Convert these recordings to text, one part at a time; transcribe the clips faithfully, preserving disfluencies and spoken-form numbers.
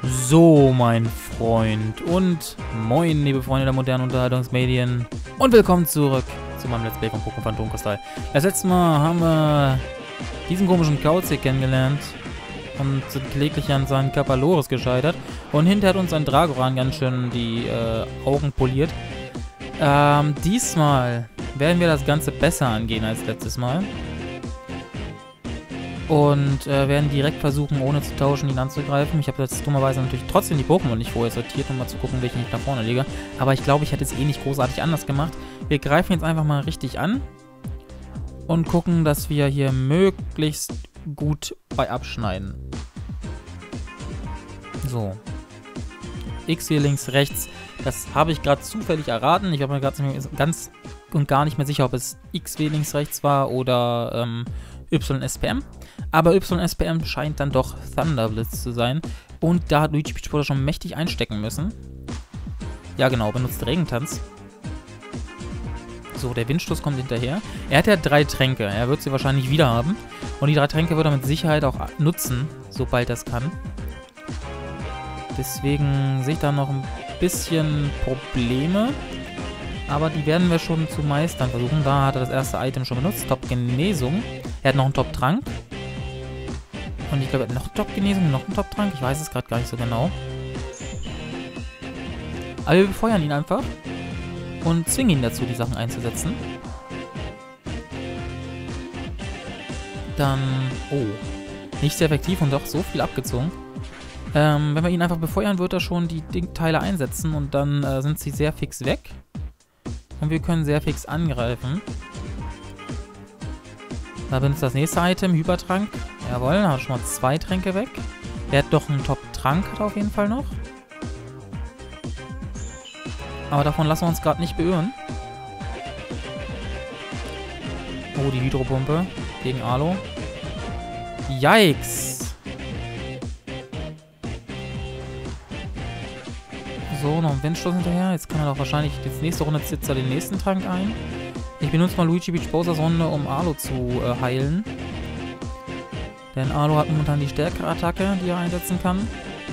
So, mein Freund und moin, liebe Freunde der modernen Unterhaltungsmedien und willkommen zurück zu meinem Let's Play von Pokémon Phantomkristall. Das letzte Mal haben wir diesen komischen Kauz hier kennengelernt und sind kläglich an seinen Kapaloris gescheitert und hinterher hat uns ein Dragoran ganz schön die äh, Augen poliert. Ähm, diesmal werden wir das Ganze besser angehen als letztes Mal. Und äh, werden direkt versuchen, ohne zu tauschen, ihn anzugreifen. Ich habe jetzt dummerweise natürlich trotzdem die Pokémon nicht vorher sortiert, um mal zu gucken, welchen ich nach vorne lege. Aber ich glaube, ich hätte es eh nicht großartig anders gemacht. Wir greifen jetzt einfach mal richtig an. Und gucken, dass wir hier möglichst gut bei abschneiden. So. X hier links, rechts. Das habe ich gerade zufällig erraten. Ich war mir gerade ganz und gar nicht mehr sicher, ob es X W links, rechts war oder ähm, Y S P M. Aber Y S P M scheint dann doch Thunderblitz zu sein. Und da hat Luigi Peach schon mächtig einstecken müssen. Ja genau, benutzt Regentanz. So, der Windstoß kommt hinterher. Er hat ja drei Tränke. Er wird sie wahrscheinlich wieder haben. Und die drei Tränke wird er mit Sicherheit auch nutzen, sobald er es kann. Deswegen sehe ich da noch ein bisschen Probleme. Aber die werden wir schon zu meistern versuchen. Da hat er das erste Item schon benutzt. Top-Genesung. Er hat noch einen Top-Trank. Und ich glaube, er hat noch Top-Genesung, noch einen Top-Trank. Ich weiß es gerade gar nicht so genau. Aber wir befeuern ihn einfach. Und zwingen ihn dazu, die Sachen einzusetzen. Dann... Oh. Nicht sehr effektiv und doch so viel abgezogen. Ähm, wenn wir ihn einfach befeuern, wird er schon die Teile einsetzen. Und dann äh, sind sie sehr fix weg. Und wir können sehr fix angreifen. Da benutzt das nächste Item, Hypertrank. Jawohl, da hat schon mal zwei Tränke weg. Er hat doch einen Top-Trank, hat er auf jeden Fall noch. Aber davon lassen wir uns gerade nicht beirren. Oh, die Hydropumpe gegen Alo. Yikes! So, noch ein Windstoß hinterher. Jetzt kann er doch wahrscheinlich, jetzt nächste Runde zieht er den nächsten Trank ein. Ich benutze mal Luigi Peach Bowser's Runde, um Alo zu äh, heilen. Denn Alo hat momentan die stärkere Attacke, die er einsetzen kann.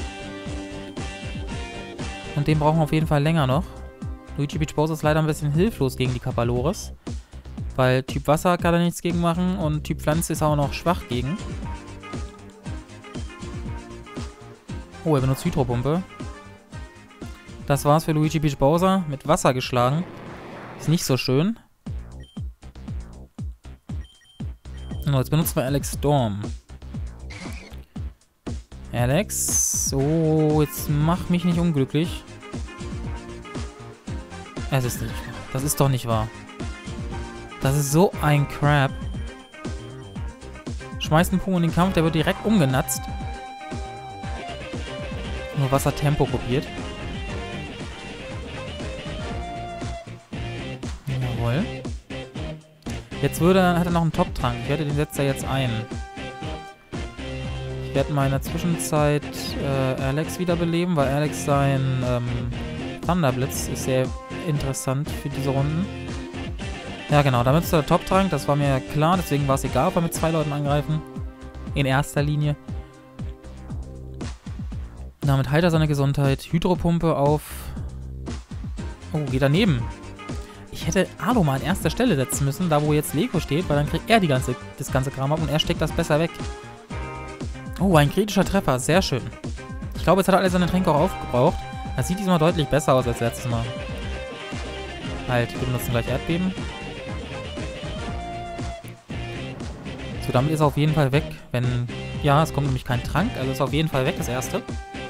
Und den brauchen wir auf jeden Fall länger noch. Luigi Peach Bowser ist leider ein bisschen hilflos gegen die Kapaloris. Weil Typ Wasser kann er nichts gegen machen und Typ Pflanze ist auch noch schwach gegen. Oh, er benutzt Hydropumpe. Das war's für Luigi Peach Bowser. Mit Wasser geschlagen. Ist nicht so schön. So, jetzt benutzen wir Alex Storm. Alex. So, jetzt mach mich nicht unglücklich. Es ist nicht wahr. Das ist doch nicht wahr. Das ist so ein Crap. Schmeißt einen Pokémon in den Kampf, der wird direkt umgenatzt. Nur Wasser Tempo kopiert. Jawohl. Jetzt würde, hat er noch einen Top-Trank. Ich werde den setzt er jetzt ein. Ich werde mal in der Zwischenzeit äh, Alex wiederbeleben, weil Alex sein ähm, Thunderblitz ist sehr interessant für diese Runden. Ja genau, damit ist der Top-Trank, das war mir klar, deswegen war es egal, ob wir mit zwei Leuten angreifen. In erster Linie. Damit heilt er seine Gesundheit. Hydropumpe auf... Oh, geht daneben. Ich hätte Alo mal an erster Stelle setzen müssen, da wo jetzt Leko steht, weil dann kriegt er die ganze, das ganze Kram ab und er steckt das besser weg. Oh, ein kritischer Treffer, sehr schön. Ich glaube, jetzt hat er alle seine Tränke auch aufgebraucht. Das sieht diesmal deutlich besser aus als letztes Mal. Halt, wir benutzen gleich Erdbeben. So, damit ist er auf jeden Fall weg, wenn... Ja, es kommt nämlich kein Trank, also ist auf jeden Fall weg, das erste.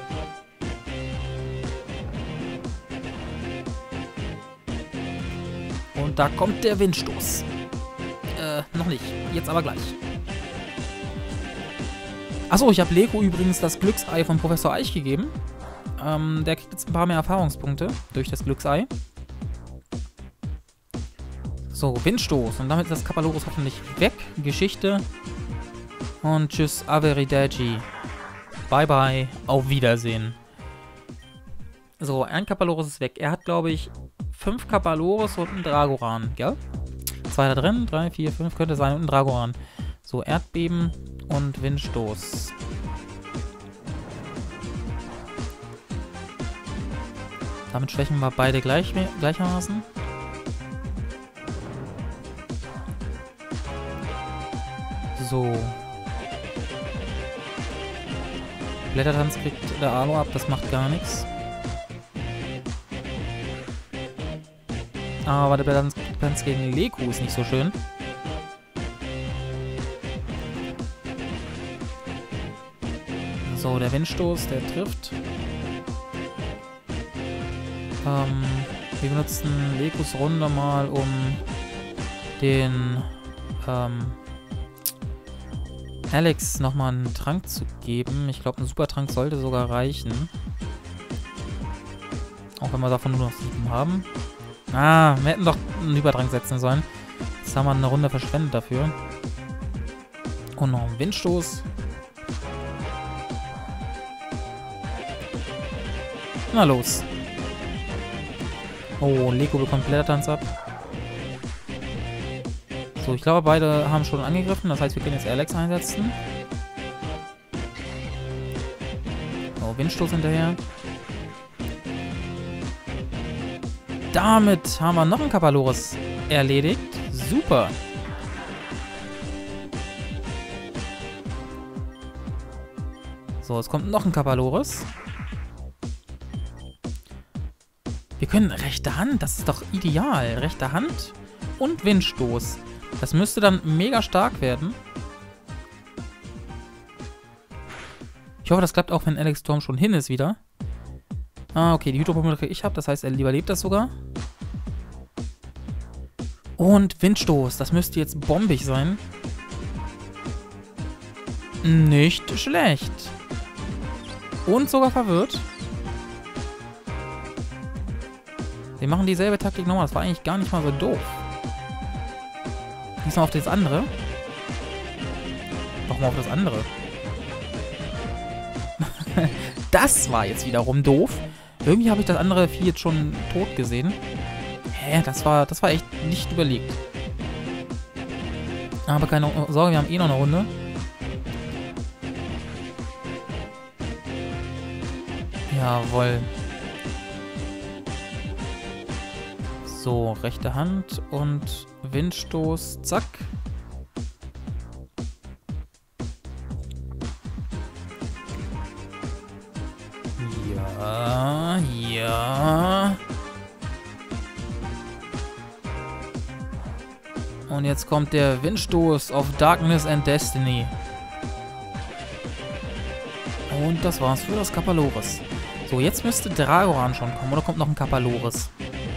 Und da kommt der Windstoß. Äh, noch nicht. Jetzt aber gleich. Achso, ich habe Leko übrigens das Glücksei von Professor Eich gegeben. Ähm, der kriegt jetzt ein paar mehr Erfahrungspunkte durch das Glücksei. So, Windstoß. Und damit ist das Kapaloris hoffentlich weg. Geschichte. Und tschüss, Arrivederci. Bye bye. Auf Wiedersehen. So, ein Kapaloris ist weg. Er hat, glaube ich, fünf Kapaloris und einen Dragoran, gell? Zwei da drin, drei, vier, fünf könnte sein und ein Dragoran. So, Erdbeben und Windstoß. Damit schwächen wir beide gleich, gleichermaßen. So. Blättertanz kriegt der Alu ab, das macht gar nichts. Aber der Blättertanz gegen Leku ist nicht so schön. So, der Windstoß, der trifft. Ähm, wir benutzen Lekus Runde mal, um den ähm, Alex nochmal einen Trank zu geben. Ich glaube, ein Supertrank sollte sogar reichen. Auch wenn wir davon nur noch sieben haben. Ah, wir hätten doch einen Übertrank setzen sollen. Jetzt haben wir eine Runde verschwendet dafür. Und noch ein Windstoß. Na los. Oh, Leku bekommt Blättertanz ab. So, ich glaube, beide haben schon angegriffen. Das heißt, wir können jetzt Alex einsetzen. Oh, Windstoß hinterher. Damit haben wir noch einen Kapaloris erledigt. Super. So, es kommt noch ein Kapaloris. Wir können rechte Hand, das ist doch ideal. Rechte Hand und Windstoß. Das müsste dann mega stark werden. Ich hoffe, das klappt auch, wenn Alex Storm schon hin ist wieder. Ah, okay, die Hydropumpe kriege ich ab, das heißt, er überlebt das sogar. Und Windstoß, das müsste jetzt bombig sein. Nicht schlecht. Und sogar verwirrt. Wir machen dieselbe Taktik nochmal, das war eigentlich gar nicht mal so doof. Diesmal auf das andere. Nochmal auf das andere. Das war jetzt wiederum doof. Irgendwie habe ich das andere Vieh jetzt schon tot gesehen. Hä, das war, das war echt nicht überlegt. Aber keine Sorge, wir haben eh noch eine Runde. Jawohl. So, rechte Hand und Windstoß, zack. Ja, ja. Und jetzt kommt der Windstoß auf Darkness and Destiny. Und das war's für das Kapaloris. So, jetzt müsste Dragoran schon kommen. Oder kommt noch ein Kapaloris?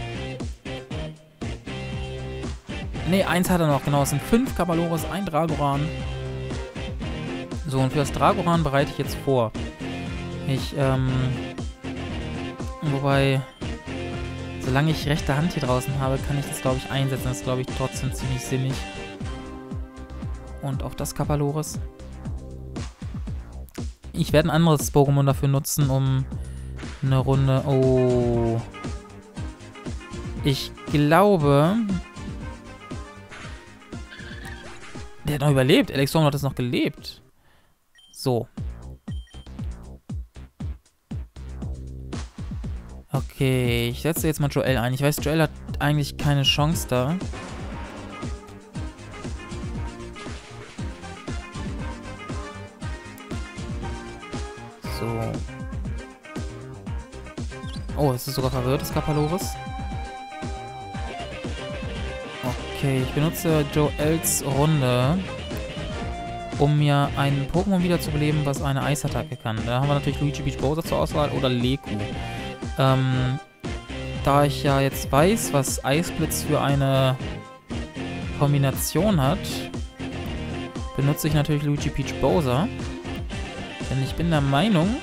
Ne, eins hat er noch, genau. Es sind fünf Kapaloris, ein Dragoran. So, und für das Dragoran bereite ich jetzt vor. Ich, ähm... Wobei... Solange ich rechte Hand hier draußen habe, kann ich das, glaube ich, einsetzen. Das ist, glaube ich, trotzdem ziemlich sinnig. Und auf das Kapaloris. Ich werde ein anderes Pokémon dafür nutzen, um eine Runde... Oh... Ich glaube... Der hat noch überlebt. Alex Storm hat das noch gelebt. So. Okay, ich setze jetzt mal Joel ein. Ich weiß, Joel hat eigentlich keine Chance da. So. Oh, es ist sogar verwirrt, das Kapaloris. Okay, ich benutze Joels Runde, um mir ein Pokémon wiederzubeleben, was eine Eisattacke kann. Da haben wir natürlich Luigi Peach Bowser zur Auswahl oder Leku. Ähm, da ich ja jetzt weiß, was Eisblitz für eine Kombination hat, benutze ich natürlich Luigi Peach Bowser. Denn ich bin der Meinung,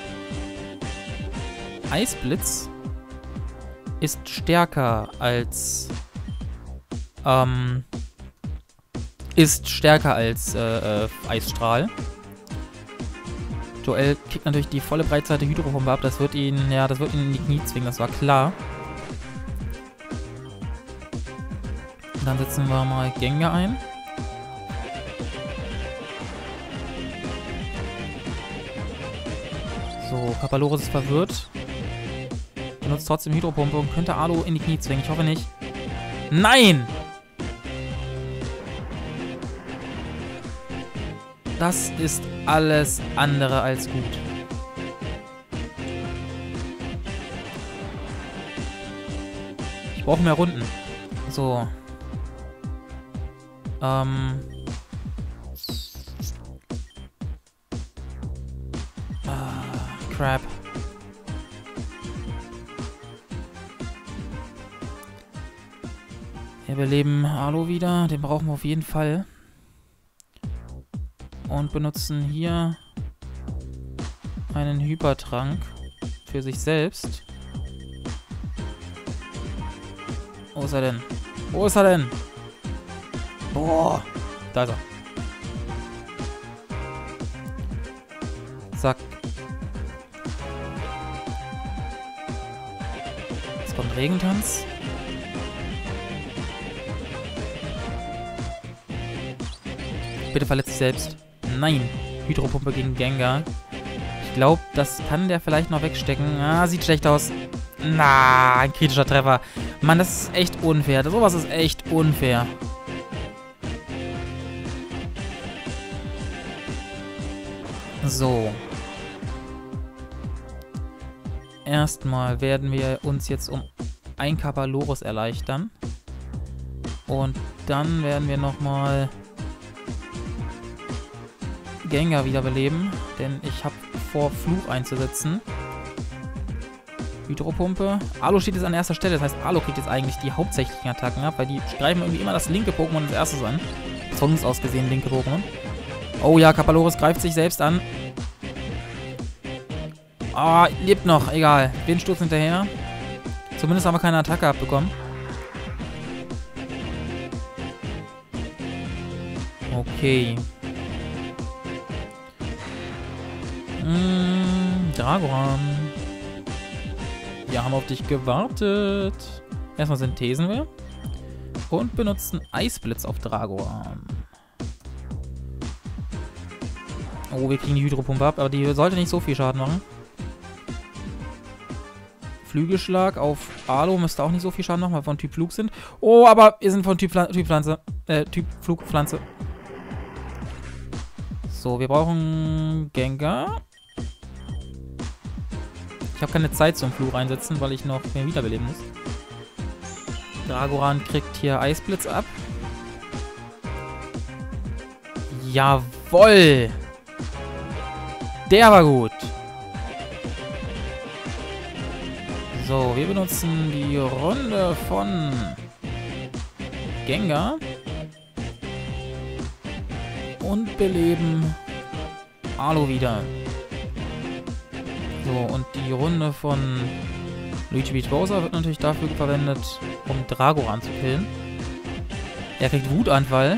Eisblitz ist stärker als... Ähm, ist stärker als äh, äh, Eisstrahl. Joel kriegt natürlich die volle Breitseite Hydropumpe ab. Das wird ihn, ja, das wird ihn in die Knie zwingen, das war klar. Und dann setzen wir mal Gengar ein. So, Kapaloris ist verwirrt. benutzt trotzdem Hydropumpe und könnte Alu in die Knie zwingen. Ich hoffe nicht. Nein! Das ist alles andere als gut. Ich brauche mehr Runden. So. Ähm. Ah, crap. Wir beleben Alu wieder. Den brauchen wir auf jeden Fall. Und benutzen hier einen Hypertrank für sich selbst. Wo ist er denn? Wo ist er denn? Boah. Da ist er. Zack. Jetzt kommt Regentanz. Bitte verletzt dich selbst. Nein. Hydropumpe gegen Gengar. Ich glaube, das kann der vielleicht noch wegstecken. Ah, sieht schlecht aus. Na, ein kritischer Treffer. Mann, das ist echt unfair. Sowas ist echt unfair. So. Erstmal werden wir uns jetzt um ein Kapalorus erleichtern. Und dann werden wir nochmal Gengar wiederbeleben. Denn ich habe vor, Fluch einzusetzen. Hydropumpe. Alu steht jetzt an erster Stelle. Das heißt, Alu kriegt jetzt eigentlich die hauptsächlichen Attacken ab, weil die greifen irgendwie immer das linke Pokémon als erstes an. Von uns aus gesehen linke Pokémon. Oh ja, Kapalorus greift sich selbst an. Ah, oh, lebt noch. Egal. Windsturz hinterher. Zumindest haben wir keine Attacke abbekommen. Okay. Mm, Dragoran. Wir haben auf dich gewartet. Erstmal synthesen wir. Und benutzen Eisblitz auf Dragoran. Oh, wir kriegen die Hydropumpe ab, aber die sollte nicht so viel Schaden machen. Flügelschlag auf Alu müsste auch nicht so viel Schaden machen, weil wir von Typ Flug sind. Oh, aber wir sind von Typ, Pfl typ Pflanze. Äh, Typ Flugpflanze. So, wir brauchen Gengar. Ich habe keine Zeit zum Fluch einsetzen, weil ich noch mehr wiederbeleben muss. Dragoran kriegt hier Eisblitz ab. Jawoll! Der war gut. So, wir benutzen die Runde von Gengar. Und beleben Alu wieder. So, und die Runde von Luigi Beach Bowser wird natürlich dafür verwendet, um Dragoran zu killen. Er kriegt Wutanfall.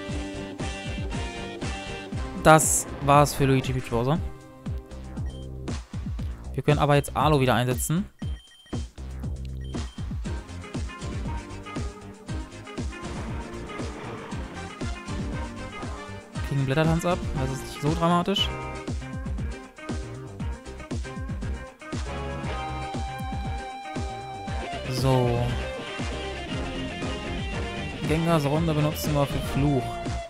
Das war's für Luigi Beach Bowser. Wir können aber jetzt Alu wieder einsetzen. Kriegen Blättertanz ab, das ist nicht so dramatisch. So. Gengars Runde benutzen wir für Fluch.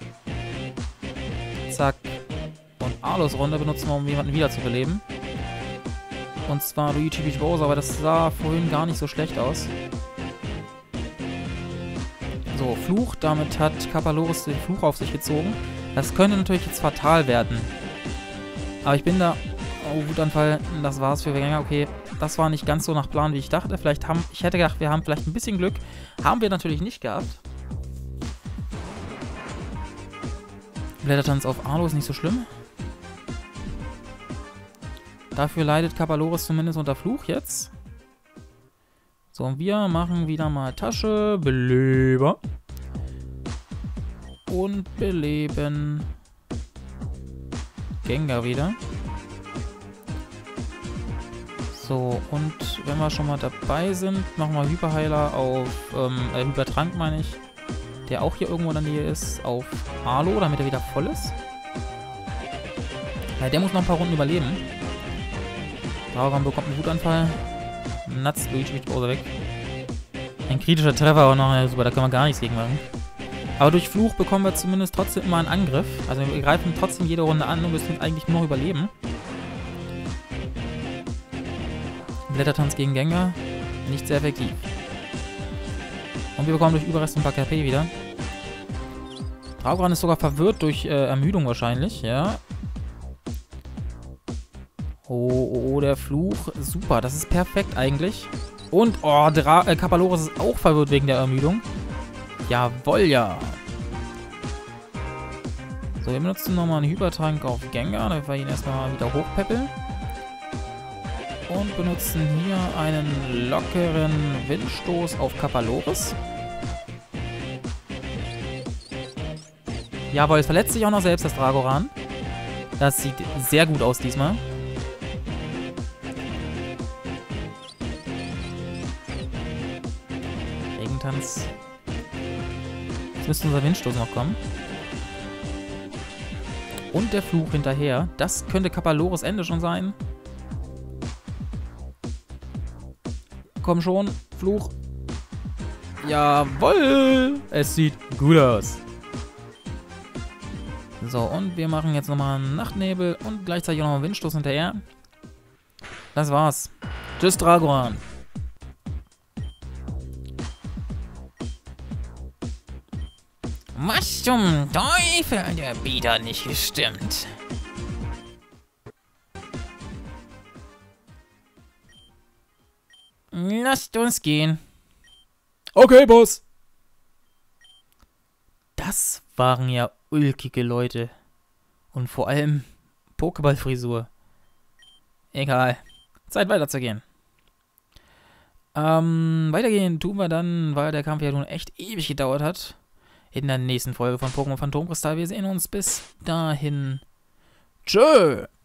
Zack. Und Alus Runde benutzen wir, um jemanden wiederzubeleben. Und zwar Luigi Beach Bowser, aber das sah vorhin gar nicht so schlecht aus. So, Fluch. Damit hat Kapalorus den Fluch auf sich gezogen. Das könnte natürlich jetzt fatal werden. Aber ich bin da... Oh, Wutanfall. Das war's für Gengar. Okay, das war nicht ganz so nach Plan, wie ich dachte. Vielleicht haben... Ich hätte gedacht, wir haben vielleicht ein bisschen Glück. Haben wir natürlich nicht gehabt. Blättertanz auf Alu ist nicht so schlimm. Dafür leidet Kapalorus zumindest unter Fluch jetzt. So, und wir machen wieder mal Tasche, Beleber. Und beleben Gengar wieder. So, und wenn wir schon mal dabei sind, machen wir Hyperheiler auf, ähm, äh, Hypertrank meine ich, der auch hier irgendwo in der Nähe ist, auf Alu, damit er wieder voll ist. Weil der muss noch ein paar Runden überleben. Dragoran bekommt einen Wutanfall. Nuts, Luigi fliegt Bowser weg. Ein kritischer Treffer auch noch, ja, super, da können wir gar nichts gegen machen. Aber durch Fluch bekommen wir zumindest trotzdem immer einen Angriff. Also wir greifen trotzdem jede Runde an und müssen eigentlich nur noch überleben. Blättertanz gegen Gengar, nicht sehr effektiv. Und wir bekommen durch Überrest ein paar K P wieder. Dragoran ist sogar verwirrt durch äh, Ermüdung wahrscheinlich, ja. Oh, oh, oh, der Fluch. Super, das ist perfekt eigentlich. Und, oh, Dra äh, Kapaloris ist auch verwirrt wegen der Ermüdung. Jawoll, ja. So, wir benutzen nochmal einen Hypertrank auf Gengar, damit wir ihn erstmal wieder hochpeppeln. Und benutzen hier einen lockeren Windstoß auf Kapaloris. Jawohl, es verletzt sich auch noch selbst, das Dragoran. Das sieht sehr gut aus diesmal. Regentanz. Jetzt müsste unser Windstoß noch kommen. Und der Fluch hinterher. Das könnte Kapaloris Ende schon sein. Komm schon, Fluch. Jawoll! Es sieht gut aus. So, und wir machen jetzt nochmal einen Nachtnebel und gleichzeitig auch noch einen Windstoß hinterher. Das war's. Tschüss, Dragoran. Was zum Teufel? Der Beat hat nicht gestimmt. Lasst uns gehen. Okay, Boss. Das waren ja ulkige Leute. Und vor allem Pokéball-Frisur. Egal. Zeit weiterzugehen. Ähm, weitergehen tun wir dann, weil der Kampf ja nun echt ewig gedauert hat. In der nächsten Folge von Pokémon Phantomkristall. Wir sehen uns bis dahin. Tschö.